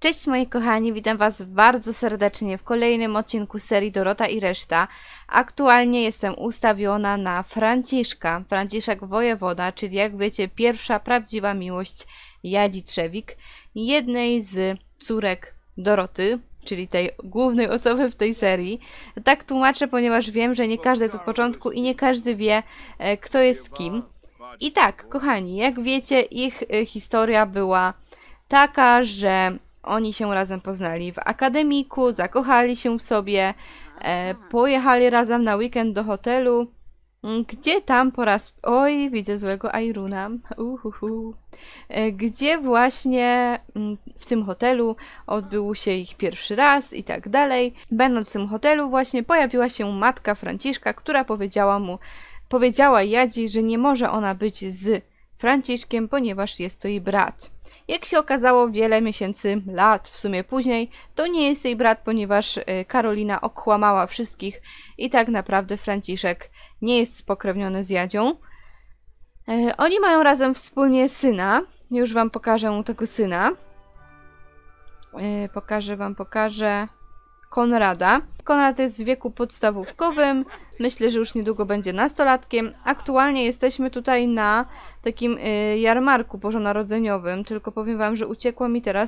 Cześć moi kochani, witam was bardzo serdecznie w kolejnym odcinku serii Dorota i reszta. Aktualnie jestem ustawiona na Franciszka, Franciszek wojewoda, czyli jak wiecie pierwsza prawdziwa miłość Jadzi Trzewik, jednej z córek Doroty, czyli tej głównej osoby w tej serii. Tak tłumaczę, ponieważ wiem, że nie każdy jest od początku i nie każdy wie, kto jest kim. I tak, kochani, jak wiecie, ich historia była taka, że oni się razem poznali w akademiku, zakochali się w sobie, pojechali razem na weekend do hotelu, gdzie tam po raz... Oj, widzę złego Iruna. Gdzie właśnie w tym hotelu odbył się ich pierwszy raz i tak dalej. Będąc w tym hotelu właśnie pojawiła się matka Franciszka, która powiedziała Jadzi, że nie może ona być z Franciszkiem, ponieważ jest to jej brat. Jak się okazało wiele miesięcy, lat w sumie później, to nie jest jej brat, ponieważ Karolina okłamała wszystkich i tak naprawdę Franciszek nie jest spokrewniony z Jadzią. Oni mają razem wspólnie syna. Już wam pokażę tego syna. Pokażę Konrada. Konrad jest w wieku podstawówkowym. Myślę, że już niedługo będzie nastolatkiem. Aktualnie jesteśmy tutaj na takim jarmarku bożonarodzeniowym. Tylko powiem wam, że uciekła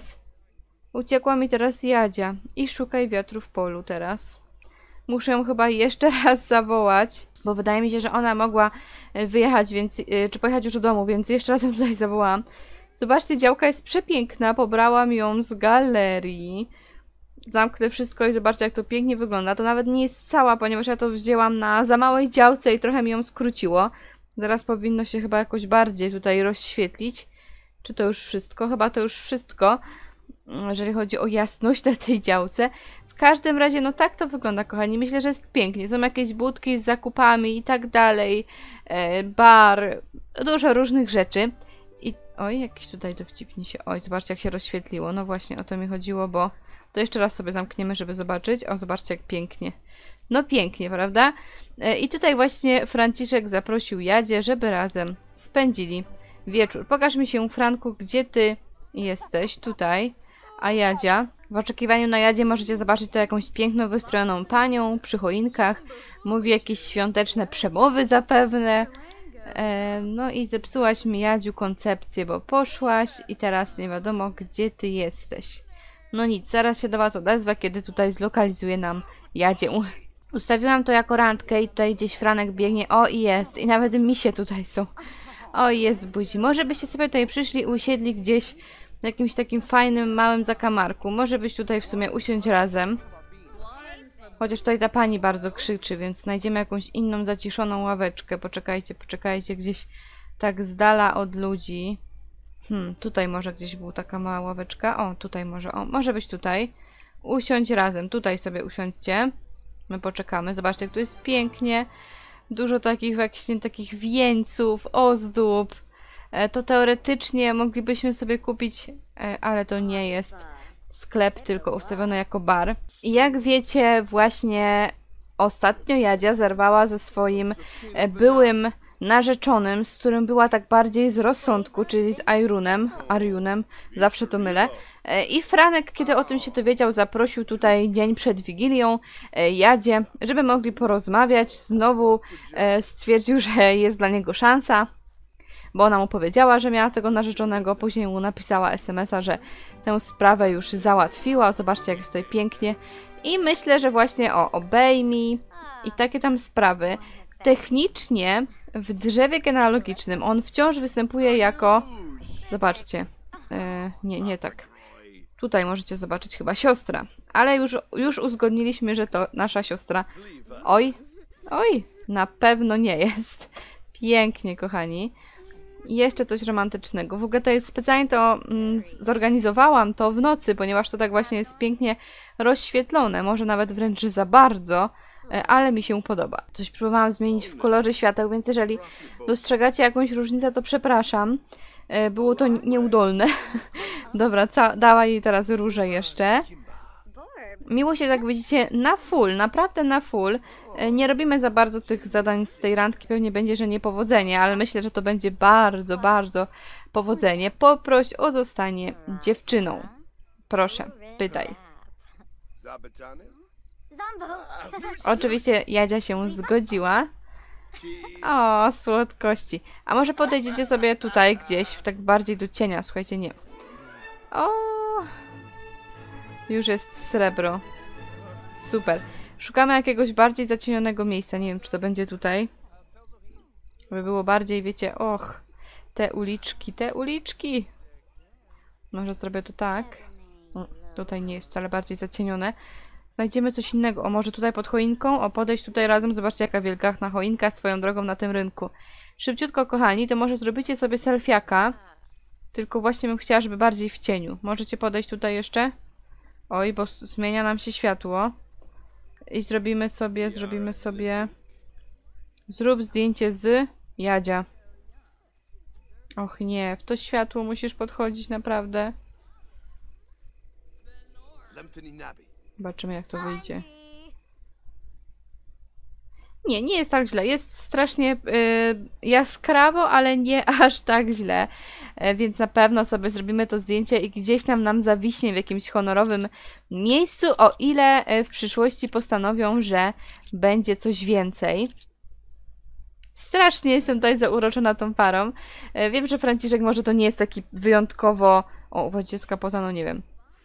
mi teraz Jadzia. I szukaj wiatru w polu teraz. Muszę ją chyba jeszcze raz zawołać, bo wydaje mi się, że ona mogła wyjechać, więc, czy pojechać już do domu, więc jeszcze raz ją tutaj zawołałam. Zobaczcie, działka jest przepiękna. Pobrałam ją z galerii. Zamknę wszystko i zobaczcie, jak to pięknie wygląda. To nawet nie jest cała, ponieważ ja to wzięłam na za małej działce i trochę mi ją skróciło. Zaraz powinno się chyba jakoś bardziej tutaj rozświetlić. Czy to już wszystko? Chyba to już wszystko, jeżeli chodzi o jasność na tej działce. W każdym razie, no tak to wygląda, kochani. Myślę, że jest pięknie. Są jakieś budki z zakupami i tak dalej. Bar. Dużo różnych rzeczy. I oj, jakiś tutaj dowcipnie się... Oj, zobaczcie, jak się rozświetliło. No właśnie, o to mi chodziło, bo... To jeszcze raz sobie zamkniemy, żeby zobaczyć. O, zobaczcie, jak pięknie. No pięknie, prawda? I tutaj właśnie Franciszek zaprosił Jadzię, żeby razem spędzili wieczór. Pokaż mi się, Franku, gdzie ty jesteś. Tutaj. A Jadzia? W oczekiwaniu na Jadzie możecie zobaczyć to jakąś piękną, wystrojoną panią przy choinkach. Mówi jakieś świąteczne przemowy zapewne. No i zepsułaś mi, Jadziu, koncepcję, bo poszłaś i teraz nie wiadomo, gdzie ty jesteś. No nic, zaraz się do was odezwę, kiedy tutaj zlokalizuje nam Jadzię. Ustawiłam to jako randkę i tutaj gdzieś Franek biegnie. O, i jest. I nawet misie tutaj są. O, jest buzi. Może byście sobie tutaj przyszli i usiedli gdzieś w jakimś takim fajnym, małym zakamarku. Może byś tutaj w sumie usiąść razem. Chociaż tutaj ta pani bardzo krzyczy, więc znajdziemy jakąś inną zaciszoną ławeczkę. Poczekajcie, gdzieś tak z dala od ludzi. Tutaj może gdzieś była taka mała ławeczka. O, tutaj może. O, może być tutaj. Usiądź razem. Tutaj sobie usiądźcie. My poczekamy. Zobaczcie, jak tu jest pięknie. Dużo takich właśnie takich wieńców, ozdób. To teoretycznie moglibyśmy sobie kupić, ale to nie jest sklep, tylko ustawiony jako bar. I jak wiecie, właśnie ostatnio Jadzia zerwała ze swoim byłym narzeczonym, z którym była tak bardziej z rozsądku, czyli z Ariunem, zawsze to mylę. I Franek, kiedy o tym się dowiedział, zaprosił tutaj dzień przed Wigilią Jadzie, żeby mogli porozmawiać. Znowu stwierdził, że jest dla niego szansa, bo ona mu powiedziała, że miała tego narzeczonego, później mu napisała SMS-a, że tę sprawę już załatwiła. Zobaczcie, jak jest tutaj pięknie. I myślę, że właśnie obejmij i takie tam sprawy. Technicznie w drzewie genealogicznym on wciąż występuje jako... Zobaczcie. Nie tak. Tutaj możecie zobaczyć chyba siostra. Ale już uzgodniliśmy, że to nasza siostra. Oj, na pewno nie jest. Pięknie, kochani. I jeszcze coś romantycznego. W ogóle to jest specjalnie to zorganizowałam to w nocy, ponieważ to tak właśnie jest pięknie rozświetlone. Może nawet wręcz za bardzo, ale mi się podoba. Coś próbowałam zmienić w kolorze świateł, więc jeżeli dostrzegacie jakąś różnicę, to przepraszam. Było to nieudolne. Dobra, dała jej teraz różę jeszcze. Miło się, jak widzicie, na full, naprawdę na full. Nie robimy za bardzo tych zadań z tej randki, pewnie będzie, że niepowodzenie, ale myślę, że to będzie bardzo, bardzo powodzenie. Poproś o zostanie dziewczyną. Proszę, pytaj. Zabatany? Oczywiście Jadzia się zgodziła. O, słodkości. A może podejdziecie sobie tutaj gdzieś, w tak bardziej do cienia, słuchajcie, nie. O, już jest srebro. Super. Szukamy jakiegoś bardziej zacienionego miejsca. Nie wiem, czy to będzie tutaj. By było bardziej, wiecie, och, te uliczki, te uliczki. Może zrobię to tak. O, tutaj nie jest wcale bardziej zacienione. Znajdziemy coś innego. O, może tutaj pod choinką? O, podejść tutaj razem. Zobaczcie, jaka wielgachna choinka swoją drogą na tym rynku. Szybciutko, kochani, to może zrobicie sobie selfiaka. Tylko właśnie bym chciała, żeby bardziej w cieniu. Możecie podejść tutaj jeszcze? Oj, bo zmienia nam się światło. I zrobimy sobie... Zrób zdjęcie z Jadzia. Och nie, w to światło musisz podchodzić naprawdę. Zobaczymy, jak to wyjdzie. Nie, nie jest tak źle. Jest strasznie jaskrawo, ale nie aż tak źle. Więc na pewno sobie zrobimy to zdjęcie i gdzieś nam zawiśnie w jakimś honorowym miejscu, o ile w przyszłości postanowią, że będzie coś więcej. Strasznie jestem tutaj zauroczona tą parą. Wiem, że Franciszek może to nie jest taki wyjątkowo... O, dziecka poza, no nie wiem.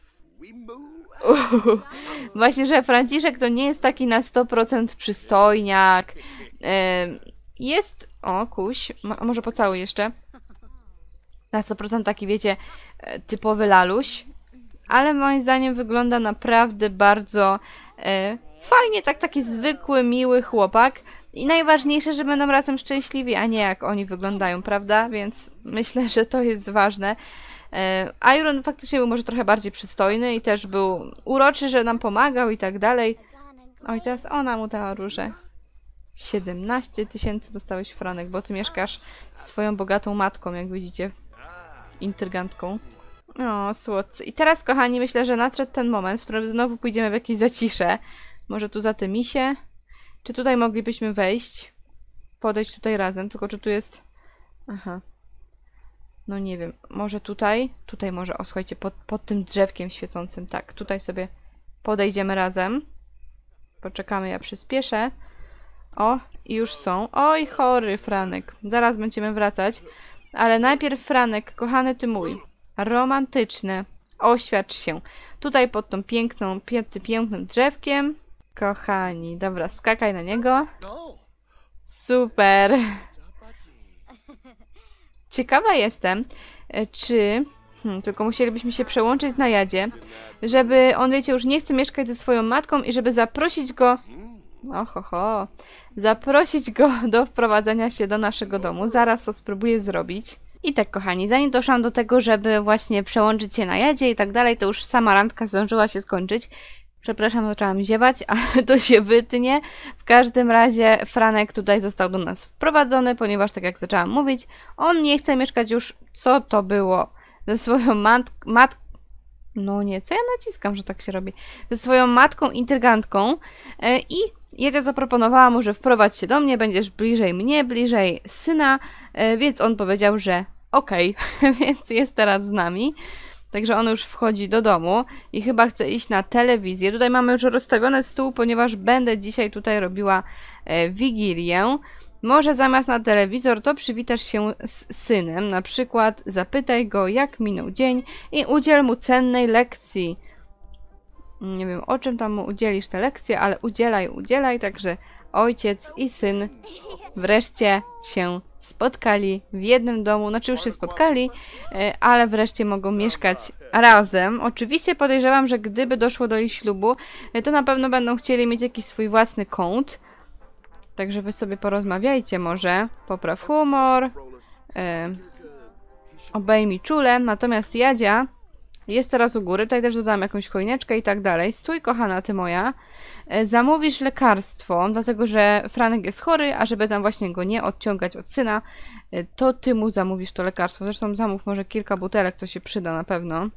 Właśnie, że Franciszek to nie jest taki na 100% przystojniak. Jest... O, kuś. A może pocałuj jeszcze. Na 100% taki, wiecie, typowy laluś. Ale moim zdaniem wygląda naprawdę bardzo fajnie. Taki zwykły, miły chłopak. I najważniejsze, że będą razem szczęśliwi, a nie jak oni wyglądają, prawda? Więc myślę, że to jest ważne. Iron faktycznie był może trochę bardziej przystojny i też był uroczy, że nam pomagał i tak dalej. Oj, teraz ona mu dała różę. 17 000 dostałeś, Franek, bo ty mieszkasz z twoją bogatą matką, jak widzicie. Intrygantką. O, słodcy. I teraz, kochani, myślę, że nadszedł ten moment, w którym znowu pójdziemy w jakieś zacisze. Może tu za te misie? Czy tutaj moglibyśmy wejść? Podejść tutaj razem, tylko czy tu jest... Aha. No nie wiem, może tutaj? Tutaj może, o słuchajcie, pod tym drzewkiem świecącym, tak. Tutaj sobie podejdziemy razem. Poczekamy, ja przyspieszę. O, i już są. Oj, chory Franek. Zaraz będziemy wracać. Ale najpierw, Franek, kochany ty mój. Romantyczny. Oświadcz się. Tutaj pod tą pięknym drzewkiem. Kochani, dobra, skakaj na niego. Super. Ciekawa jestem, czy... tylko musielibyśmy się przełączyć na Jadzie, żeby on, wiecie, już nie chce mieszkać ze swoją matką i żeby zaprosić go... Ohoho. Zaprosić go do wprowadzenia się do naszego domu. Zaraz to spróbuję zrobić. I tak, kochani, zanim doszłam do tego, żeby właśnie przełączyć się na Jadzie i tak dalej, to już sama randka zdążyła się skończyć. Przepraszam, zaczęłam ziewać, ale to się wytnie. W każdym razie Franek tutaj został do nas wprowadzony, ponieważ, tak jak zaczęłam mówić, on nie chce mieszkać już, co to było, ze swoją no nie, co ja naciskam, że tak się robi? Ze swoją matką intrygantką i Jadzia zaproponowała mu, że wprowadź się do mnie, będziesz bliżej mnie, bliżej syna, więc on powiedział, że okej, więc jest teraz z nami. Także on już wchodzi do domu i chyba chce iść na telewizję. Tutaj mamy już rozstawiony stół, ponieważ będę dzisiaj tutaj robiła wigilię. Może zamiast na telewizor, to przywitasz się z synem. Na przykład zapytaj go, jak minął dzień i udziel mu cennej lekcji. Nie wiem, o czym tam mu udzielisz tę lekcję, ale udzielaj. Także ojciec i syn wreszcie się spotkali w jednym domu. Znaczy już się spotkali, ale wreszcie mogą mieszkać razem. Oczywiście podejrzewam, że gdyby doszło do ich ślubu, to na pewno będą chcieli mieć jakiś swój własny kąt. Także wy sobie porozmawiajcie może. Popraw humor. Obejmij czule. Natomiast Jadzia jest teraz u góry. Tutaj też dodam jakąś choineczkę i tak dalej. Stój, kochana, ty moja. Zamówisz lekarstwo, dlatego że Franek jest chory, a żeby tam właśnie go nie odciągać od syna, to ty mu zamówisz to lekarstwo. Zresztą zamów może kilka butelek, to się przyda na pewno.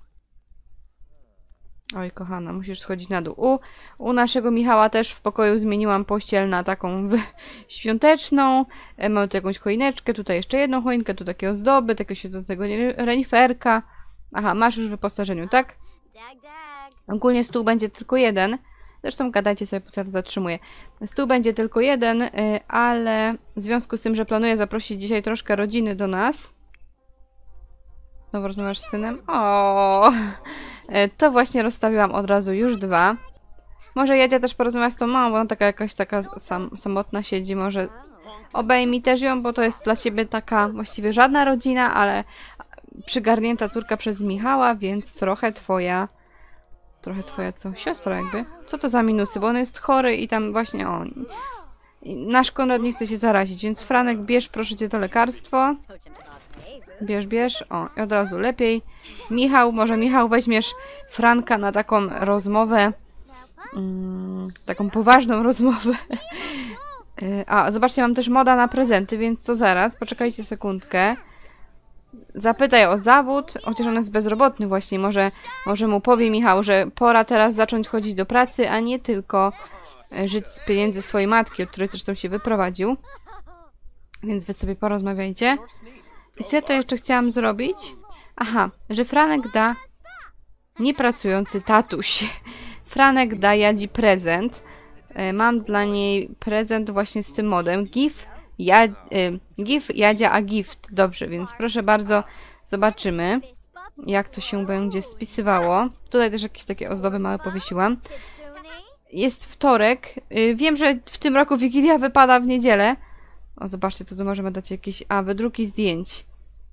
Oj, kochana, musisz schodzić na dół. U naszego Michała też w pokoju zmieniłam pościel na taką świąteczną. Mamy tu jakąś choineczkę, tutaj jeszcze jedną choinkę, tu takie ozdoby, takiego siedzącego reniferka. Aha, masz już w wyposażeniu, tak? Ogólnie stół będzie tylko jeden. Zresztą gadajcie sobie, po co ja to zatrzymuję. Stół będzie tylko jeden, ale w związku z tym, że planuję zaprosić dzisiaj troszkę rodziny do nas. Znowu rozmawiasz z synem? O, to właśnie rozstawiłam od razu już 2. Może Jadzia też porozmawia z tą mamą, bo ona taka jakaś taka samotna siedzi. Może obejmij też ją, bo to jest dla ciebie taka właściwie żadna rodzina, ale przygarnięta córka przez Michała, więc trochę twoja co? Siostra jakby. Co to za minusy? Bo on jest chory i tam właśnie on. Nasz Konrad nie chce się zarazić, więc Franek, bierz proszę cię to lekarstwo. Bierz. O, i od razu lepiej. Michał, może Michał weźmiesz Franka na taką rozmowę. Taką poważną rozmowę. A, zobaczcie, mam też moda na prezenty, więc to zaraz. Poczekajcie sekundkę. Zapytaj o zawód, chociaż on jest bezrobotny właśnie. Może mu powie Michał, że pora teraz zacząć chodzić do pracy, a nie tylko żyć z pieniędzy swojej matki, od której zresztą się wyprowadził. Więc wy sobie porozmawiajcie. I co ja to jeszcze chciałam zrobić? Aha, że Franek da niepracujący tatuś. Franek da Jadzi prezent. Mam dla niej prezent właśnie z tym modem. GIF, Jadzia, a gift. Dobrze, więc proszę bardzo, zobaczymy, jak to się będzie spisywało. Tutaj też jakieś takie ozdoby małe powiesiłam. Jest wtorek. Wiem, że w tym roku Wigilia wypada w niedzielę. O, zobaczcie, tu możemy dać jakieś... wydruki zdjęć.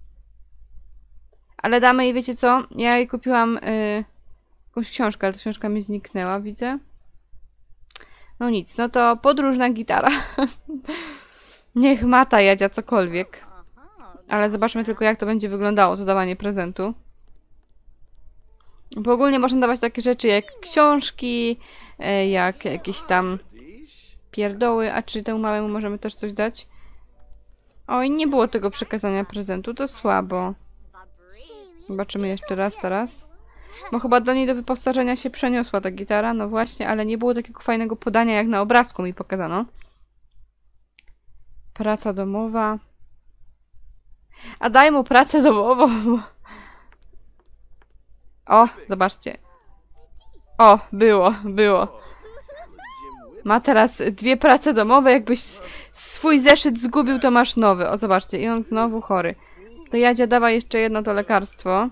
Ale damy jej, wiecie co? Ja jej kupiłam jakąś książkę, ale ta książka mi zniknęła, widzę. No nic, no to podróżna gitara. Niech ma ta Jadzia cokolwiek. Ale zobaczmy tylko, jak to będzie wyglądało, to dawanie prezentu. Bo ogólnie można dawać takie rzeczy jak książki, jak jakieś tam pierdoły, a czy temu małemu możemy też coś dać? Oj, nie było tego przekazania prezentu, to słabo. Zobaczymy jeszcze raz teraz. Bo chyba do niej do wyposażenia się przeniosła ta gitara, no właśnie, ale nie było takiego fajnego podania, jak na obrazku mi pokazano. Praca domowa. A daj mu pracę domową. O, zobaczcie. O, było. Ma teraz 2 prace domowe, jakbyś swój zeszyt zgubił, to masz nowy. O, zobaczcie, i on znowu chory. To Jadzia dawa jeszcze jedno to lekarstwo.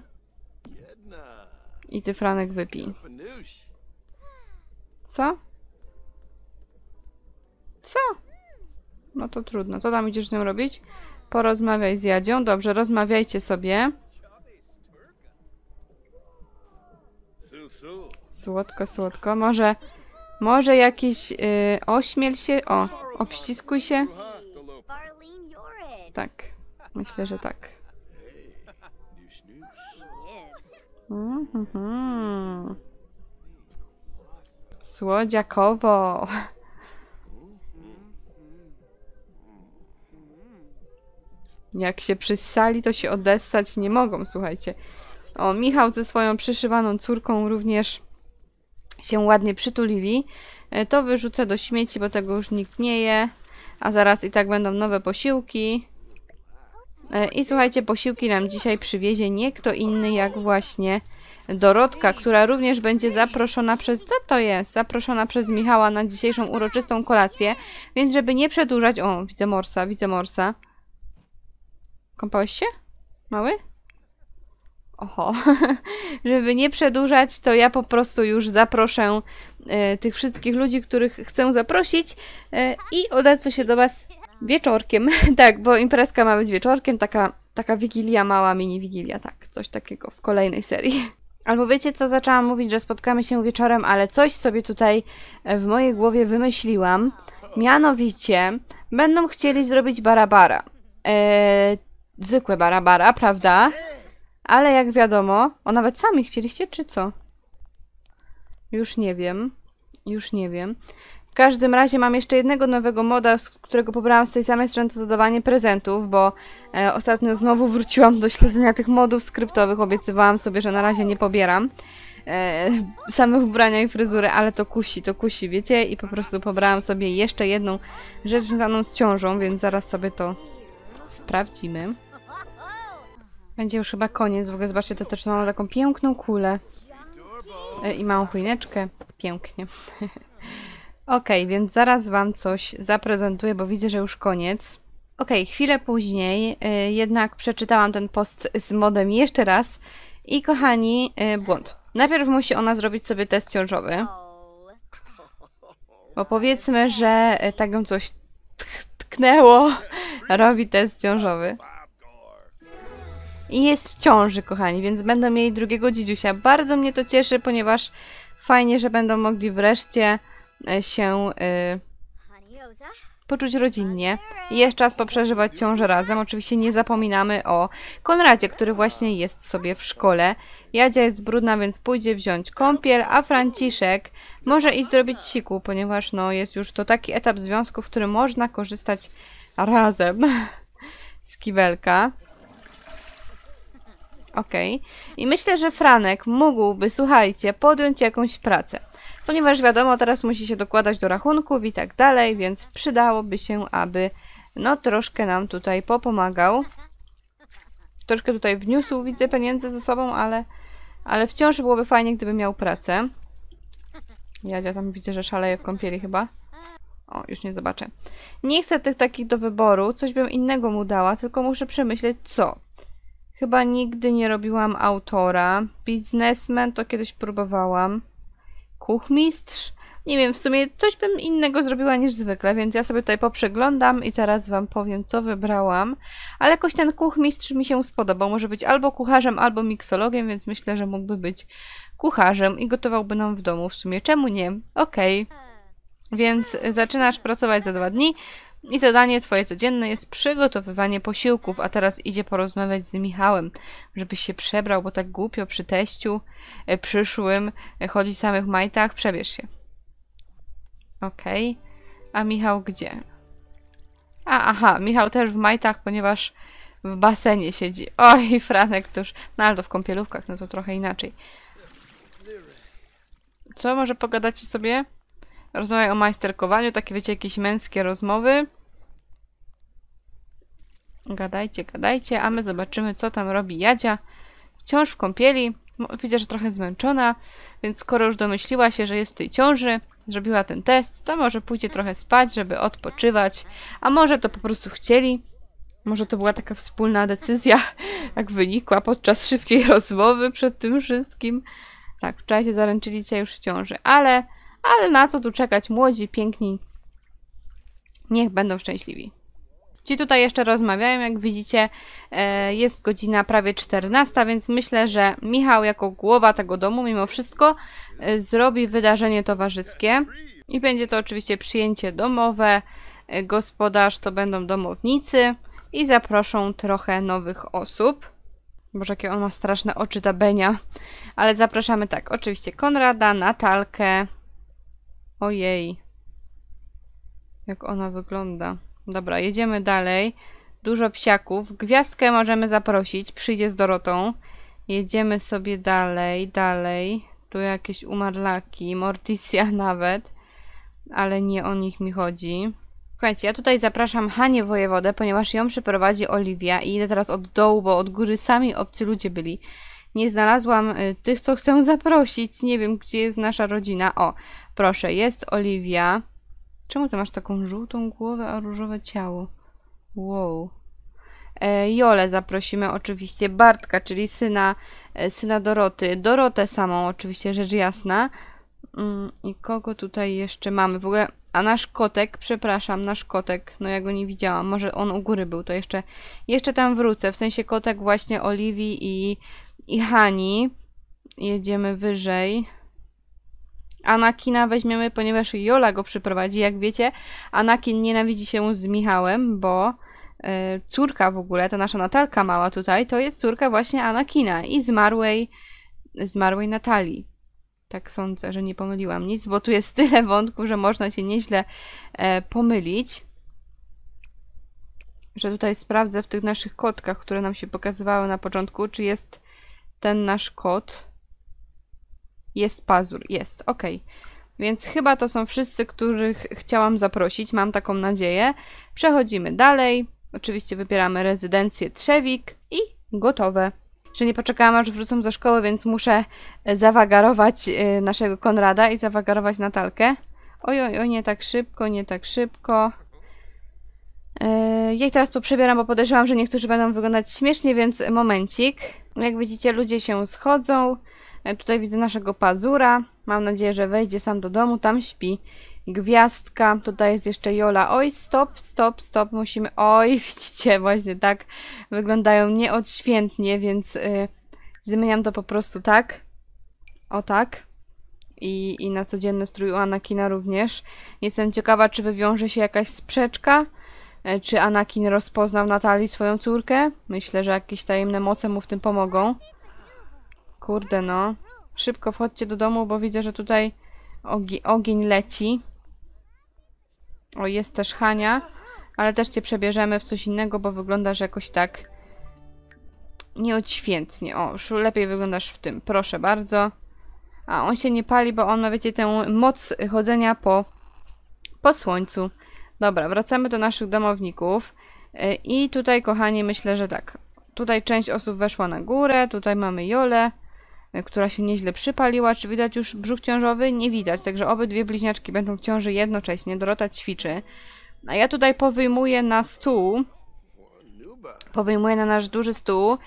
I ty, Franek, wypij. Co? Co? No to trudno. Co tam idziesz z nią robić? Porozmawiaj z Jadzią. Dobrze, rozmawiajcie sobie. Słodko. Może jakiś... ośmiel się? O, obściskuj się. Tak. Myślę, że tak. Słodziakowo. Jak się przyssali, to się odessać nie mogą, słuchajcie. O, Michał ze swoją przyszywaną córką również się ładnie przytulili. To wyrzucę do śmieci, bo tego już nikt nie je. A zaraz i tak będą nowe posiłki. I słuchajcie, posiłki nam dzisiaj przywiezie nie kto inny jak właśnie Dorotka, która również będzie zaproszona przez... Co to jest? Zaproszona przez Michała na dzisiejszą uroczystą kolację. Więc żeby nie przedłużać... O, widzę morsa. Kąpałeś się? Mały? Oho. Żeby nie przedłużać, to ja po prostu już zaproszę tych wszystkich ludzi, których chcę zaprosić i odezwę się do was wieczorkiem. Tak, bo imprezka ma być wieczorkiem, taka wigilia, mała mini wigilia, tak, coś takiego w kolejnej serii. Albo wiecie co, zaczęłam mówić, że spotkamy się wieczorem, ale coś sobie tutaj w mojej głowie wymyśliłam. Mianowicie, będą chcieli zrobić barabara. Zwykłe barabara, prawda? Ale jak wiadomo, nawet sami chcieliście, czy co? Już nie wiem. W każdym razie mam jeszcze jednego nowego moda, z którego pobrałam z tej samej strony co dodawanie prezentów, bo ostatnio znowu wróciłam do śledzenia tych modów skryptowych. Obiecywałam sobie, że na razie nie pobieram samych ubrania i fryzury, ale to kusi, wiecie? I po prostu pobrałam sobie jeszcze jedną rzecz związaną z ciążą, więc zaraz sobie to sprawdzimy. Będzie już chyba koniec. W ogóle zobaczcie, to też mam taką piękną kulę. I małą choineczkę. Pięknie. Okej, więc zaraz wam coś zaprezentuję, bo widzę, że już koniec. Okej, chwilę później jednak przeczytałam ten post z modem jeszcze raz i kochani, błąd. Najpierw musi ona zrobić sobie test ciążowy, bo powiedzmy, że tak ją coś tknęło, robi test ciążowy. I jest w ciąży, kochani, więc będą mieli drugiego dzidziusia. Bardzo mnie to cieszy, ponieważ fajnie, że będą mogli wreszcie się poczuć rodzinnie i jeszcze raz poprzeżywać ciążę razem. Oczywiście nie zapominamy o Konradzie, który właśnie jest sobie w szkole. Jadzia jest brudna, więc pójdzie wziąć kąpiel, a Franciszek może iść zrobić siku, ponieważ no, jest już to taki etap związku, w którym można korzystać razem z kibelka. Okej. I myślę, że Franek mógłby, słuchajcie, podjąć jakąś pracę. Ponieważ wiadomo, teraz musi się dokładać do rachunków i tak dalej, więc przydałoby się, aby no troszkę nam tutaj popomagał. Troszkę tutaj wniósł, widzę, pieniędzy ze sobą, ale wciąż byłoby fajnie, gdyby miał pracę. Jadzia tam widzę, że szaleje w kąpieli chyba. O, już nie zobaczę. Nie chcę tych takich do wyboru, coś bym innego mu dała, tylko muszę przemyśleć co. Chyba nigdy nie robiłam autora. Biznesmen to kiedyś próbowałam. Kuchmistrz? Nie wiem, w sumie coś bym innego zrobiła niż zwykle, więc ja sobie tutaj poprzeglądam i teraz wam powiem, co wybrałam. Ale jakoś ten kuchmistrz mi się spodobał. Może być albo kucharzem, albo miksologiem, więc myślę, że mógłby być kucharzem i gotowałby nam w domu. W sumie czemu nie? Okej. Więc zaczynasz pracować za 2 dni i zadanie twoje codzienne jest przygotowywanie posiłków, a teraz idzie porozmawiać z Michałem, żebyś się przebrał, bo tak głupio przy teściu przyszłym chodzić w samych majtach. Przebierz się. Okej. A Michał gdzie? Aha, Michał też w majtach, ponieważ w basenie siedzi. Oj, Franek to już... No ale to w kąpielówkach, no to trochę inaczej. Co, może pogadacie sobie? Rozmawiaj o majsterkowaniu, takie wiecie, jakieś męskie rozmowy. Gadajcie, gadajcie, a my zobaczymy, co tam robi Jadzia. Wciąż w kąpieli. Widzę, że trochę zmęczona, więc skoro już domyśliła się, że jest w tej ciąży, zrobiła ten test, to może pójdzie trochę spać, żeby odpoczywać. A może to po prostu chcieli. Może to była taka wspólna decyzja, jak wynikła podczas szybkiej rozmowy przed tym wszystkim. Tak, wczoraj się zaręczyli, dzisiaj już w ciąży, ale na co tu czekać? Młodzi, piękni. Niech będą szczęśliwi. Ci tutaj jeszcze rozmawiają, jak widzicie, jest godzina prawie 14, więc myślę, że Michał jako głowa tego domu mimo wszystko zrobi wydarzenie towarzyskie i będzie to oczywiście przyjęcie domowe, gospodarz to będą domownicy i zaproszą trochę nowych osób. Boże, jakie on ma straszne oczy, ta Benia. Ale zapraszamy tak, oczywiście Konrada, Natalkę. Ojej. Jak ona wygląda. Dobra, jedziemy dalej. Dużo psiaków. Gwiazdkę możemy zaprosić. Przyjdzie z Dorotą. Jedziemy sobie dalej. Tu jakieś umarlaki. Morticia nawet. Ale nie o nich mi chodzi. Słuchajcie, ja tutaj zapraszam Hanię Wojewodę, ponieważ ją przyprowadzi Oliwia i idę teraz od dołu, bo od góry sami obcy ludzie byli. Nie znalazłam tych, co chcę zaprosić. Nie wiem, gdzie jest nasza rodzina. O, proszę, jest Oliwia. Czemu ty masz taką żółtą głowę, a różowe ciało? Wow. Jolę zaprosimy oczywiście. Bartka, czyli syna Doroty. Dorotę samą, oczywiście, rzecz jasna. I kogo tutaj jeszcze mamy? W ogóle, a nasz kotek, przepraszam, nasz kotek, no ja go nie widziałam. Może on u góry był, to jeszcze tam wrócę. W sensie kotek właśnie Oliwii i Hani. Jedziemy wyżej. Anakina weźmiemy, ponieważ Jola go przyprowadzi. Jak wiecie, Anakin nienawidzi się z Michałem, bo córka w ogóle, ta nasza Natalka mała tutaj, to jest córka właśnie Anakina i zmarłej Natalii. Tak sądzę, że nie pomyliłam nic, bo tu jest tyle wątków, że można się nieźle pomylić. Że tutaj sprawdzę w tych naszych kotkach, które nam się pokazywały na początku, czy jest ten nasz kot. Jest Pazur, jest, okej. Więc chyba to są wszyscy, których chciałam zaprosić, mam taką nadzieję. Przechodzimy dalej. Oczywiście wybieramy rezydencję Trzewik i gotowe. że nie poczekałam aż wrócą ze szkoły, więc muszę zawagarować naszego Konrada i zawagarować Natalkę. Oj, oj, oj, nie tak szybko, nie tak szybko. Ja ich teraz poprzebieram, bo podejrzewam, że niektórzy będą wyglądać śmiesznie, więc momencik. Jak widzicie, ludzie się schodzą. Tutaj widzę naszego Pazura. Mam nadzieję, że wejdzie sam do domu. Tam śpi Gwiazdka. Tutaj jest jeszcze Jola. Oj, stop, stop, stop. Musimy... Oj, widzicie, właśnie tak wyglądają nieodświętnie, więc zmieniam to po prostu tak. O tak. I na codzienny strój u Anakina również. Jestem ciekawa, czy wywiąże się jakaś sprzeczka. Czy Anakin rozpoznał Natalii swoją córkę? Myślę, że jakieś tajemne moce mu w tym pomogą. Kurde no. Szybko wchodźcie do domu, bo widzę, że tutaj ogień leci. O, jest też Hania. Ale też cię przebierzemy w coś innego, bo wyglądasz jakoś tak nieodświętnie. O, już lepiej wyglądasz w tym. Proszę bardzo. A on się nie pali, bo on ma, wiecie, tę moc chodzenia po słońcu. Dobra, wracamy do naszych domowników. I tutaj, kochani, myślę, że tak. Tutaj część osób weszła na górę. Tutaj mamy Jolę, która się nieźle przypaliła. Czy widać już brzuch ciążowy? Nie widać. Także obydwie bliźniaczki będą w ciąży jednocześnie. Dorota ćwiczy. A ja tutaj powyjmuję na stół. Powyjmuję na nasz duży stół.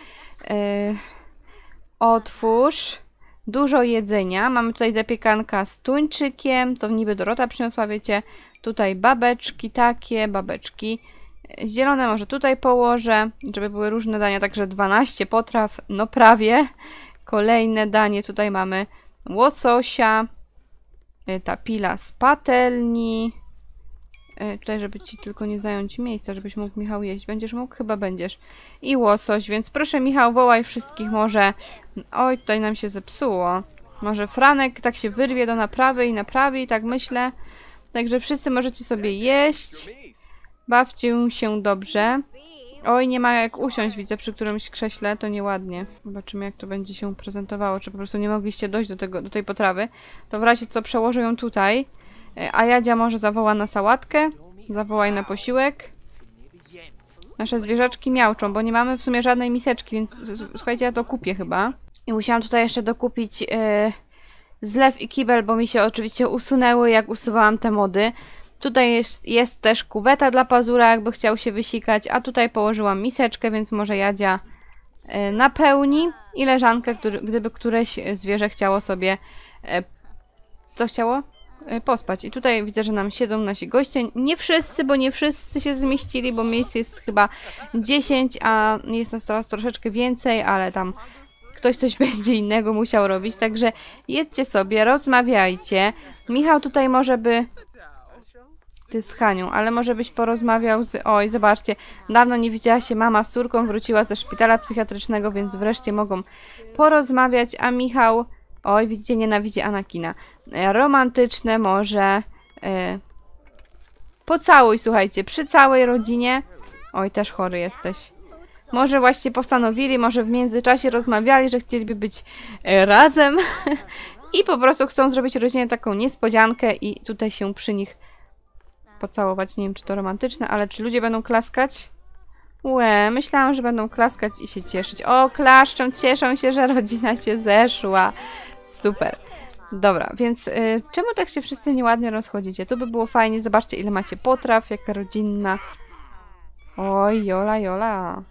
Otwórz. Dużo jedzenia. Mamy tutaj zapiekanka z tuńczykiem. To niby Dorota przyniosła, wiecie. Tutaj babeczki takie, babeczki. Zielone może tutaj położę, żeby były różne dania. Także 12 potraw, no prawie. Kolejne danie. Tutaj mamy łososia. Ta pila z patelni. Tutaj, żeby ci tylko nie zająć miejsca, żebyś mógł, Michał, jeść. Będziesz mógł? Chyba będziesz. I łosoś, więc proszę, Michał, wołaj wszystkich może. Oj, tutaj nam się zepsuło. Może Franek tak się wyrwie do naprawy i naprawi, tak myślę. Także wszyscy możecie sobie jeść. Bawcie się dobrze. Oj, nie ma jak usiąść, widzę, przy którymś krześle, to nieładnie. Zobaczymy, jak to będzie się prezentowało. Czy po prostu nie mogliście dojść do tej potrawy. To w razie co przełożę ją tutaj. A Jadzia może zawoła na sałatkę. Zawołaj na posiłek. Nasze zwierzaczki miauczą, bo nie mamy w sumie żadnej miseczki, więc słuchajcie, ja to kupię chyba. I musiałam tutaj jeszcze dokupić zlew i kibel, bo mi się oczywiście usunęły, jak usuwałam te mody. Tutaj jest też kuweta dla Pazura, jakby chciał się wysikać, a tutaj położyłam miseczkę, więc może Jadzia napełni i leżankę, gdyby któreś zwierzę chciało sobie... co chciało? Pospać. I tutaj widzę, że nam siedzą nasi goście. Nie wszyscy, bo nie wszyscy się zmieścili, bo miejsc jest chyba 10, a jest nas teraz troszeczkę więcej, ale tam ktoś coś będzie innego musiał robić. Także jedźcie sobie, rozmawiajcie. Michał tutaj może by... Ty z Hanią, ale może byś porozmawiał z... Oj, zobaczcie, dawno nie widziała się mama z córką, wróciła ze szpitala psychiatrycznego, więc wreszcie mogą porozmawiać, a Michał... Oj, widzicie, nienawidzi Anakina. Romantyczne może. Pocałuj, słuchajcie, przy całej rodzinie. Oj, też chory jesteś. Może właśnie postanowili, może w międzyczasie rozmawiali, że chcieliby być razem. I po prostu chcą zrobić rodzinie taką niespodziankę i tutaj się przy nich pocałować. Nie wiem, czy to romantyczne, ale czy ludzie będą klaskać? Łe, myślałam, że będą klaskać i się cieszyć. O, klaszczą, cieszą się, że rodzina się zeszła. Super. Dobra, więc czemu tak się wszyscy nieładnie rozchodzicie? Tu by było fajnie. Zobaczcie, ile macie potraw, jaka rodzinna. Oj, Jola, Jola.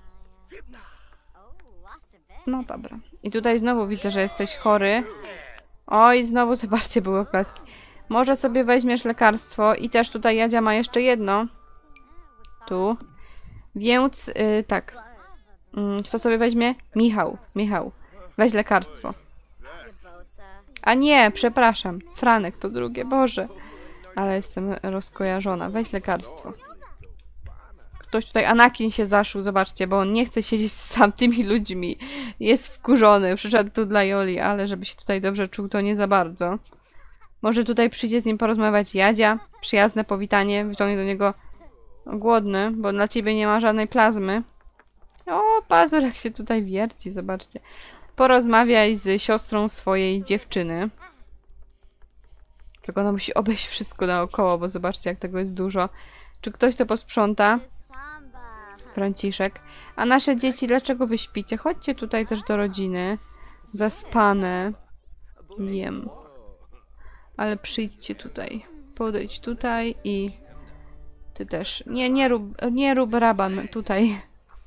No dobra. I tutaj znowu widzę, że jesteś chory. Oj, znowu, zobaczcie, były klaski. Może sobie weźmiesz lekarstwo. I też tutaj Jadzia ma jeszcze jedno. Tu. Więc tak. Kto sobie weźmie? Michał. Michał. Weź lekarstwo. A nie, przepraszam. Franek to drugie. Boże. Ale jestem rozkojarzona. Weź lekarstwo. Ktoś tutaj... Anakin się zaszył, zobaczcie, bo on nie chce siedzieć z tamtymi ludźmi. Jest wkurzony. Przyszedł tu dla Joli, ale żeby się tutaj dobrze czuł, to nie za bardzo. Może tutaj przyjdzie z nim porozmawiać Jadzia. Przyjazne powitanie. Wyciągnie do niego... Głodny, bo dla ciebie nie ma żadnej plazmy. O, Pazur jak się tutaj wierci, zobaczcie. Porozmawiaj z siostrą swojej dziewczyny. Tylko ona musi obejść wszystko naokoło, bo zobaczcie, jak tego jest dużo. Czy ktoś to posprząta? Franciszek. A nasze dzieci, dlaczego wy śpicie? Chodźcie tutaj też do rodziny. Zaspane. Wiem. Ale przyjdźcie tutaj. Podejdź tutaj i... Ty też. Nie rób raban tutaj.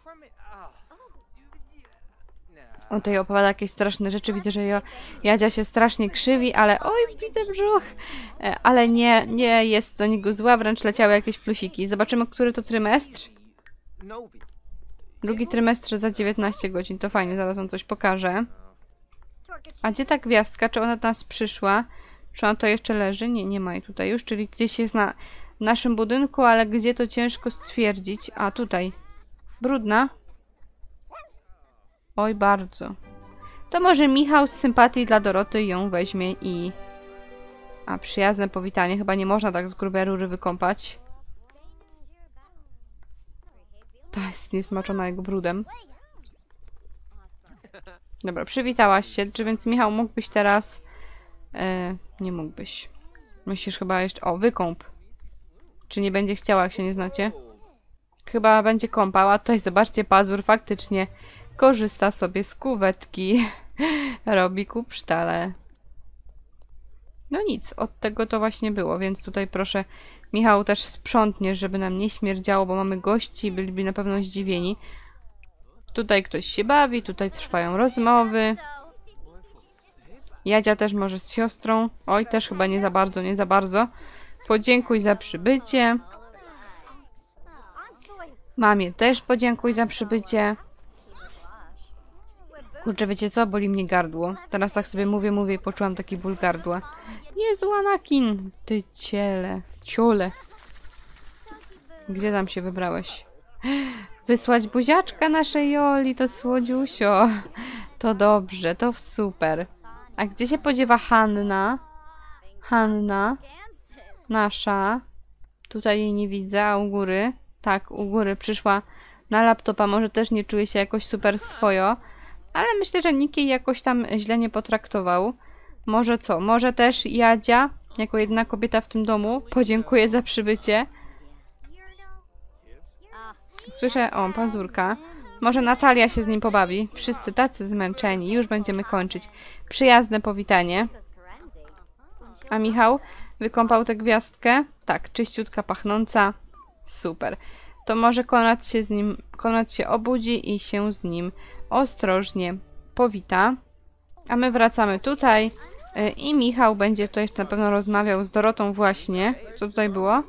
On tutaj opowiada jakieś straszne rzeczy. Widzę, że Jadzia się strasznie krzywi, ale oj, widzę brzuch. Ale nie jest do niego zła, wręcz leciały jakieś plusiki. Zobaczymy, który to trymestr. Drugi trymestrze za 19 godzin. To fajnie, zaraz wam coś pokażę. A gdzie ta gwiazdka? Czy ona do nas przyszła? Czy ona to jeszcze leży? Nie, nie ma jej tutaj już, czyli gdzieś jest w naszym budynku, ale gdzie to ciężko stwierdzić. A, tutaj. Brudna? Oj, bardzo. To może Michał z sympatii dla Doroty ją weźmie i... A, przyjazne powitanie. Chyba nie można tak z grubej rury wykąpać. Ta jest niesmaczona jego brudem. Dobra, przywitałaś się. Czy więc Michał mógłbyś teraz... nie mógłbyś. Musisz chyba jeszcze... O, wykąp. Czy nie będzie chciała, jak się nie znacie? Chyba będzie kąpała. Tutaj zobaczcie, Pazur faktycznie korzysta sobie z kuwetki. Robi kupsztale. No nic, od tego to właśnie było, więc tutaj proszę, Michał też sprzątnie, żeby nam nie śmierdziało, bo mamy gości i byliby na pewno zdziwieni. Tutaj ktoś się bawi, tutaj trwają rozmowy. Jadzia też może z siostrą. Oj, też chyba nie za bardzo, nie za bardzo. Podziękuj za przybycie. Mamie też podziękuj za przybycie. Kurczę, wiecie co? Boli mnie gardło. Teraz tak sobie mówię i poczułam taki ból gardła. Jezu, Anakin! Ty ciole. Gdzie tam się wybrałeś? Wysłać buziaczka naszej Joli, to słodziusio. To dobrze, to super. A gdzie się podziewa Hanna? Hanna. Nasza. Tutaj jej nie widzę, a u góry? Tak, u góry przyszła na laptopa. Może też nie czuje się jakoś super swojo. Ale myślę, że nikt jej jakoś tam źle nie potraktował. Może co? Może też Jadzia, jako jedna kobieta w tym domu, podziękuję za przybycie. Słyszę, o, Pazurka. Może Natalia się z nim pobawi. Wszyscy tacy zmęczeni. Już będziemy kończyć. Przyjazne powitanie. A Michał wykąpał tę gwiazdkę? Tak, czyściutka, pachnąca. Super. To może Konrad się obudzi i się z nim ostrożnie powita. A my wracamy tutaj. I Michał będzie tutaj na pewno rozmawiał z Dorotą właśnie. Co tutaj było?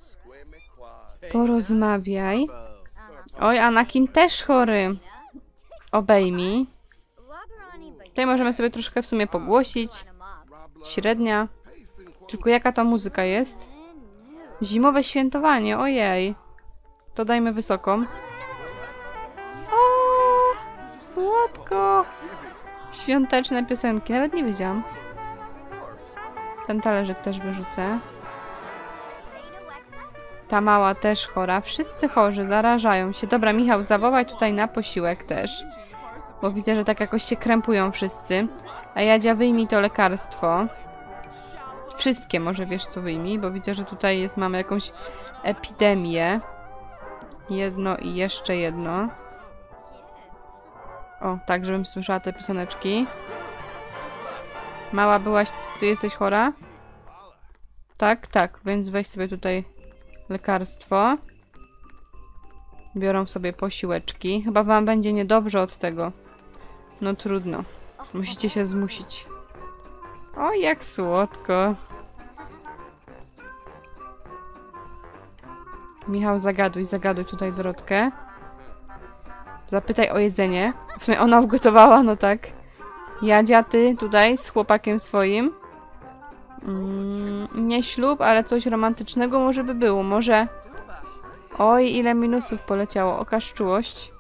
Porozmawiaj. Oj, Anakin też chory. Obejmij. Tutaj możemy sobie troszkę w sumie pogłosić. Średnia. Tylko jaka to muzyka jest? Zimowe świętowanie, ojej. To dajmy wysoką. O, słodko. Świąteczne piosenki, nawet nie wiedziałam. Ten talerzyk też wyrzucę. Ta mała też chora. Wszyscy chorzy, zarażają się. Dobra, Michał, zawołaj tutaj na posiłek też. Bo widzę, że tak jakoś się krępują wszyscy. A Jadzia, wyjmij to lekarstwo. Wszystkie może, wiesz co, wyjmij, bo widzę, że tutaj mamy jakąś epidemię. Jedno i jeszcze jedno. O, tak, żebym słyszała te pioseneczki. Mała byłaś, ty jesteś chora? Tak, tak, więc weź sobie tutaj lekarstwo. Biorą sobie posiłeczki. Chyba wam będzie niedobrze od tego. No trudno. Musicie się zmusić. O, jak słodko. Michał, zagaduj tutaj Dorotkę. Zapytaj o jedzenie. W sumie ona ugotowała, no tak. Jadzia, ty tutaj z chłopakiem swoim. Nie ślub, ale coś romantycznego może by było. Może... Oj, ile minusów poleciało. Okaż czułość.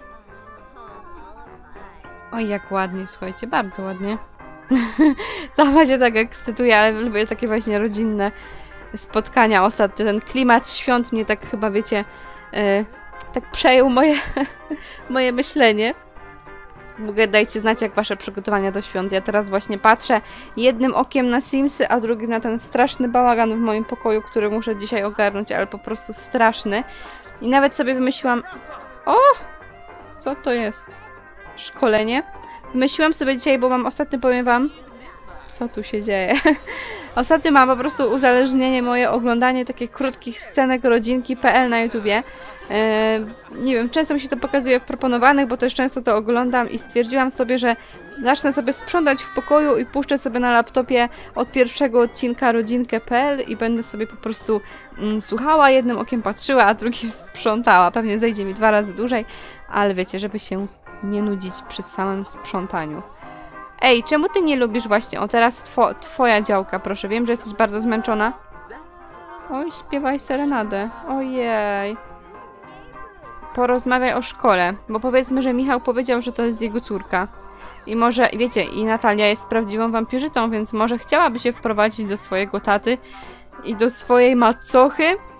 Oj, jak ładnie, słuchajcie. Bardzo ładnie. Sama się tak ekscytuje, ale lubię takie właśnie rodzinne spotkania ostatnio. Ten klimat świąt mnie tak chyba, wiecie, tak przejął moje myślenie. W ogóle dajcie znać, jak wasze przygotowania do świąt. Ja teraz właśnie patrzę jednym okiem na Simsy, a drugim na ten straszny bałagan w moim pokoju, który muszę dzisiaj ogarnąć, ale po prostu straszny. I nawet sobie wymyśliłam... O! Co to jest? Szkolenie? Wymyśliłam sobie dzisiaj, bo mam ostatnio, powiem wam, co tu się dzieje. Ostatnio mam po prostu uzależnienie moje, oglądanie takich krótkich scenek rodzinki.pl na YouTubie. Nie wiem, często mi się to pokazuje w proponowanych, bo też często to oglądam i stwierdziłam sobie, że zacznę sobie sprzątać w pokoju i puszczę sobie na laptopie od pierwszego odcinka rodzinkę.pl i będę sobie po prostu słuchała, jednym okiem patrzyła, a drugim sprzątała. Pewnie zejdzie mi 2 razy dłużej, ale wiecie, żeby się nie nudzić przy samym sprzątaniu. Ej, czemu ty nie lubisz właśnie? O, teraz twoja działka, proszę. Wiem, że jesteś bardzo zmęczona. Oj, śpiewaj serenadę. Ojej. Porozmawiaj o szkole, bo powiedzmy, że Michał powiedział, że to jest jego córka. I może, wiecie, i Natalia jest prawdziwą wampirzycą, więc może chciałaby się wprowadzić do swojego taty i do swojej macochy.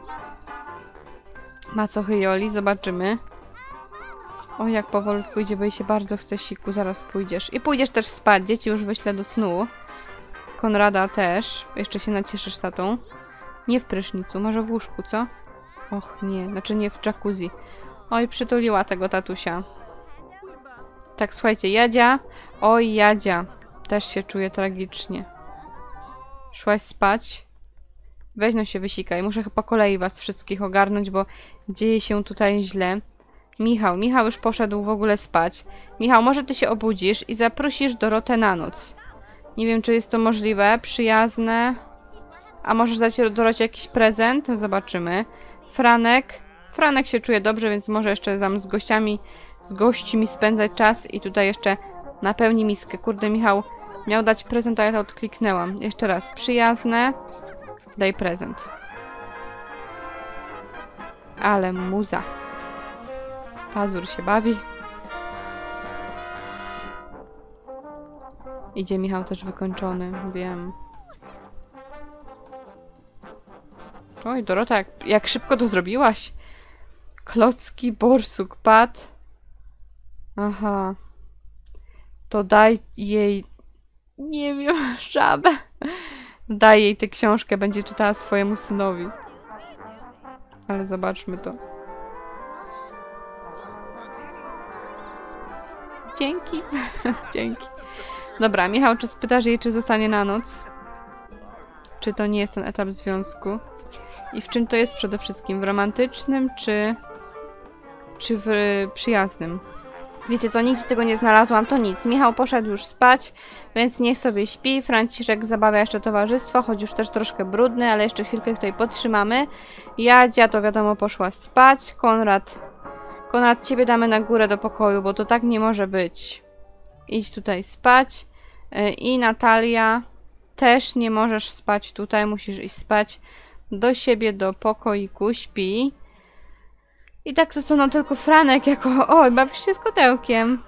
Macochy Joli, zobaczymy. O, jak powolutku idzie, bo jej się bardzo chce siku, zaraz pójdziesz. I pójdziesz też spać, dzieci już wyślę do snu. Konrada też. Jeszcze się nacieszysz tatą. Nie w prysznicu, może w łóżku, co? Och, nie, znaczy nie w jacuzzi. Oj, przytuliła tego tatusia. Tak, słuchajcie, Jadzia. Oj, Jadzia. Też się czuje tragicznie. Szłaś spać? Weź no się wysikaj. Muszę po kolei was wszystkich ogarnąć, bo dzieje się tutaj źle. Michał już poszedł w ogóle spać. Michał, może ty się obudzisz i zaprosisz Dorotę na noc. Nie wiem, czy jest to możliwe, przyjazne. A możesz dać Dorocie jakiś prezent? Zobaczymy. Franek się czuje dobrze, więc może jeszcze tam z gośćmi spędzać czas i tutaj jeszcze napełni miskę. Kurde, Michał miał dać prezent, a ja to odkliknęłam. Jeszcze raz. Przyjazne. Daj prezent. Ale muza. Pazur się bawi. Idzie Michał też wykończony, wiem. Oj, Dorota, jak szybko to zrobiłaś. Klocki, borsuk, pad. Aha. To daj jej... Nie wiem, żabę. Daj jej tę książkę, będzie czytała swojemu synowi. Ale zobaczmy to. Dzięki. Dzięki. Dobra, Michał, czy spytasz jej, czy zostanie na noc? Czy to nie jest ten etap związku? I w czym to jest przede wszystkim? W romantycznym, czy w przyjaznym? Wiecie co, nigdzie tego nie znalazłam, to nic. Michał poszedł już spać, więc niech sobie śpi. Franciszek zabawia jeszcze towarzystwo, choć już też troszkę brudny, ale jeszcze chwilkę tutaj podtrzymamy. Jadzia to wiadomo poszła spać. Konrad, ciebie damy na górę do pokoju, bo to tak nie może być. Idź tutaj spać. I Natalia, też nie możesz spać tutaj, musisz iść spać do siebie, do pokoiku, śpi. I tak zostaną tylko Franek jako... Oj, bawisz się z kotełkiem.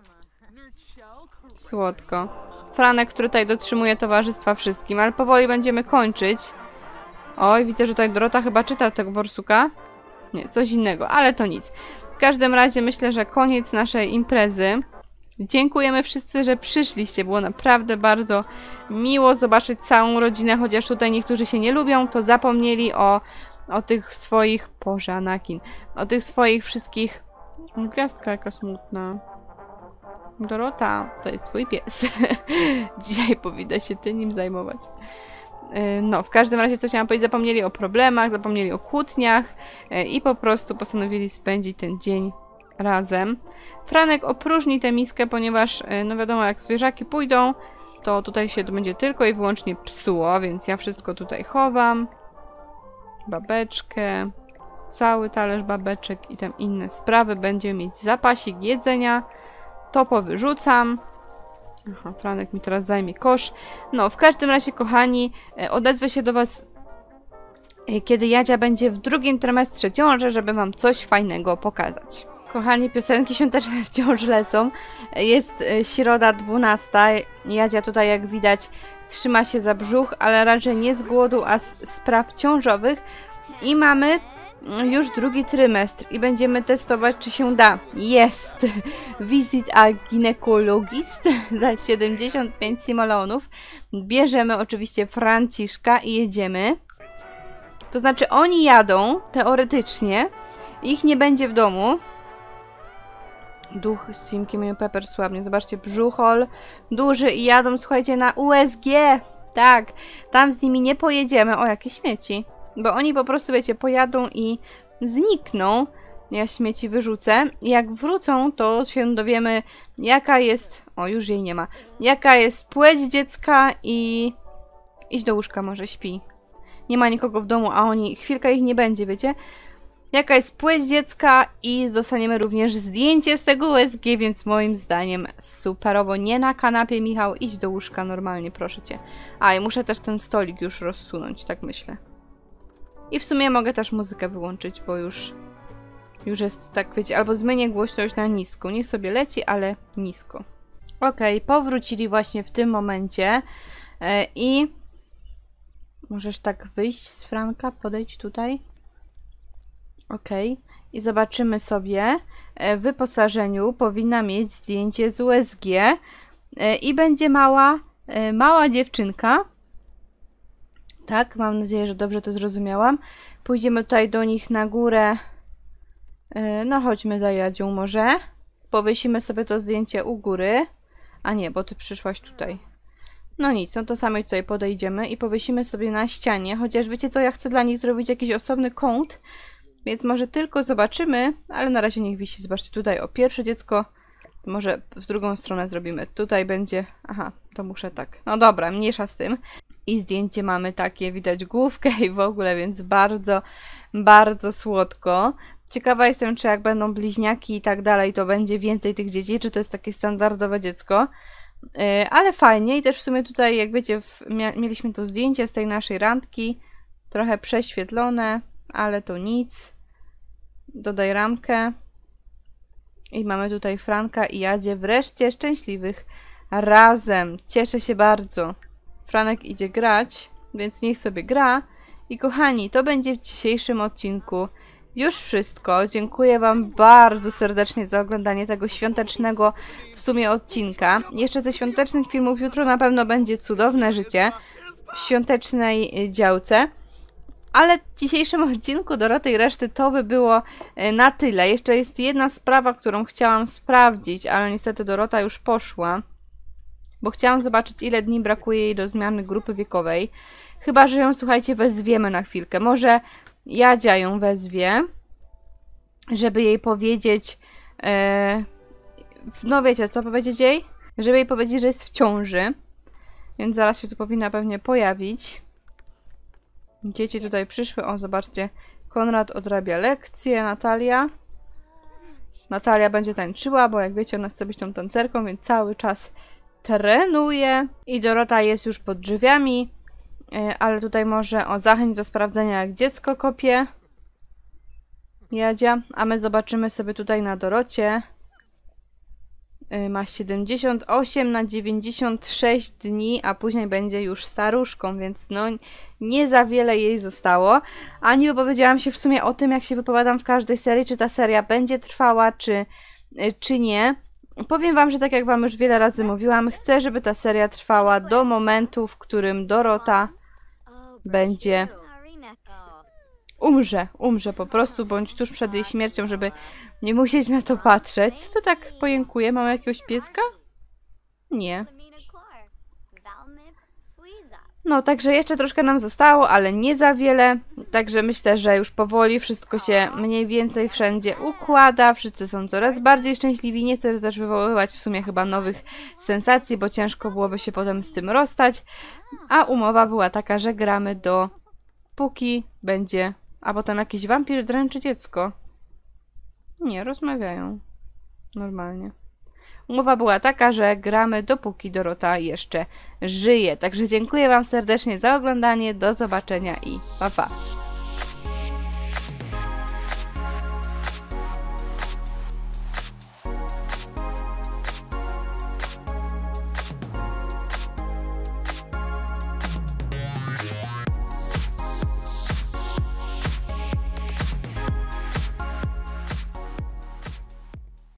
Słodko. Franek, który tutaj dotrzymuje towarzystwa wszystkim, ale powoli będziemy kończyć. Oj, widzę, że tutaj Dorota chyba czyta tego borsuka. Nie, coś innego, ale to nic. W każdym razie myślę, że koniec naszej imprezy. Dziękujemy wszyscy, że przyszliście. Było naprawdę bardzo miło zobaczyć całą rodzinę, chociaż tutaj niektórzy się nie lubią, to zapomnieli o tych swoich... Boże, Anakin. O tych swoich wszystkich... Gwiazdka jaka smutna. Dorota, to jest twój pies. Dzisiaj powinna się ty nim zajmować. No, w każdym razie, co chciałam powiedzieć, zapomnieli o problemach, zapomnieli o kłótniach i po prostu postanowili spędzić ten dzień razem. Franek opróżni tę miskę, ponieważ, no wiadomo, jak zwierzaki pójdą, to tutaj się to będzie tylko i wyłącznie psuło, więc ja wszystko tutaj chowam. Babeczkę, cały talerz babeczek i tam inne sprawy. Będziemy mieć zapasik jedzenia. To powyrzucam. Aha, Franek mi teraz zajmie kosz. No, w każdym razie, kochani, odezwę się do was, kiedy Jadzia będzie w 2. trymestrze ciąży, żeby wam coś fajnego pokazać. Kochani, piosenki świąteczne wciąż lecą. Jest środa 12. Jadzia tutaj, jak widać, trzyma się za brzuch, ale raczej nie z głodu, a z spraw ciążowych. I mamy już 2. trymestr i będziemy testować, czy się da. Jest! Visit a ginekologist za 75 simoleonów. Bierzemy oczywiście Franciszka i jedziemy. To znaczy oni jadą, teoretycznie. Ich nie będzie w domu. Duch z Simkiem Pepper słabnie. Zobaczcie, brzuchol duży i jadą, słuchajcie, na USG. Tak, tam z nimi nie pojedziemy. O, jakie śmieci. Bo oni po prostu, wiecie, pojadą i znikną. Ja śmieci wyrzucę. Jak wrócą, to się dowiemy, jaka jest... O, już jej nie ma. Jaka jest płeć dziecka i... Idź do łóżka, może śpi. Nie ma nikogo w domu, a oni... Chwilkę ich nie będzie, wiecie? Jaka jest płeć dziecka i dostaniemy również zdjęcie z tego USG, więc moim zdaniem superowo. Nie na kanapie, Michał. Idź do łóżka normalnie, proszę cię. A, i muszę też ten stolik już rozsunąć, tak myślę. I w sumie mogę też muzykę wyłączyć, bo już jest tak, wiecie, albo zmienię głośność na nisko. Niech sobie leci, ale nisko. Okej, powrócili właśnie w tym momencie i możesz tak wyjść z Franka, podejdź tutaj. Okej, i zobaczymy sobie. W wyposażeniu powinna mieć zdjęcie z USG i będzie mała dziewczynka. Tak, mam nadzieję, że dobrze to zrozumiałam. Pójdziemy tutaj do nich na górę. No chodźmy za Jadzią może. Powiesimy sobie to zdjęcie u góry. A nie, bo ty przyszłaś tutaj. No nic, no to sami tutaj podejdziemy i powiesimy sobie na ścianie. Chociaż wiecie co, ja chcę dla nich zrobić jakiś osobny kąt. Więc może tylko zobaczymy, ale na razie niech wisi. Zobaczcie tutaj, o, pierwsze dziecko. To może w drugą stronę zrobimy. Tutaj będzie... Aha, to muszę tak. No dobra, mniejsza z tym. I zdjęcie mamy takie, widać główkę i w ogóle, więc bardzo, bardzo słodko. Ciekawa jestem, czy jak będą bliźniaki i tak dalej, to będzie więcej tych dzieci, czy to jest takie standardowe dziecko. Ale fajnie i też w sumie tutaj, jak wiecie, mieliśmy to zdjęcie z tej naszej randki. Trochę prześwietlone, ale to nic. Dodaj ramkę. I mamy tutaj Franka i Jadzie wreszcie szczęśliwych razem. Cieszę się bardzo. Franek idzie grać, więc niech sobie gra. I kochani, to będzie w dzisiejszym odcinku już wszystko. Dziękuję wam bardzo serdecznie za oglądanie tego świątecznego w sumie odcinka. Jeszcze ze świątecznych filmów jutro na pewno będzie Cudowne życie w świątecznej działce. Ale w dzisiejszym odcinku Doroty i reszty to by było na tyle. Jeszcze jest jedna sprawa, którą chciałam sprawdzić, ale niestety Dorota już poszła. Bo chciałam zobaczyć, ile dni brakuje jej do zmiany grupy wiekowej. Chyba że ją, słuchajcie, wezwiemy na chwilkę. Może Jadzia ją wezwie, żeby jej powiedzieć... no wiecie, co powiedzieć jej? Żeby jej powiedzieć, że jest w ciąży. Więc zaraz się tu powinna pewnie pojawić. Dzieci tutaj przyszły. O, zobaczcie. Konrad odrabia lekcje. Natalia będzie tańczyła, bo jak wiecie, ona chce być tą tancerką, więc cały czas trenuje. I Dorota jest już pod drzwiami. Ale tutaj może zachęć do sprawdzenia, jak dziecko kopie. Jadzia. A my zobaczymy sobie tutaj na Dorocie. Ma 78 na 96 dni, a później będzie już staruszką, więc no nie za wiele jej zostało. A nie wypowiedziałam się w sumie o tym, jak się wypowiadam w każdej serii, czy ta seria będzie trwała, czy nie. Powiem wam, że tak jak wam już wiele razy mówiłam, chcę, żeby ta seria trwała do momentu, w którym Dorota będzie... Umrze po prostu, bądź tuż przed jej śmiercią, żeby nie musieć na to patrzeć. Co to tak pojękuje? Mamy jakiegoś pieska? Nie. No, także jeszcze troszkę nam zostało, ale nie za wiele. Także myślę, że już powoli wszystko się mniej więcej wszędzie układa. Wszyscy są coraz bardziej szczęśliwi. Nie chcę też wywoływać w sumie chyba nowych sensacji, bo ciężko byłoby się potem z tym rozstać. A umowa była taka, że gramy dopóki będzie... A potem jakiś wampir dręczy dziecko. Nie, rozmawiają. Normalnie. Umowa była taka, że gramy dopóki Dorota jeszcze żyje. Także dziękuję wam serdecznie za oglądanie. Do zobaczenia i pa pa.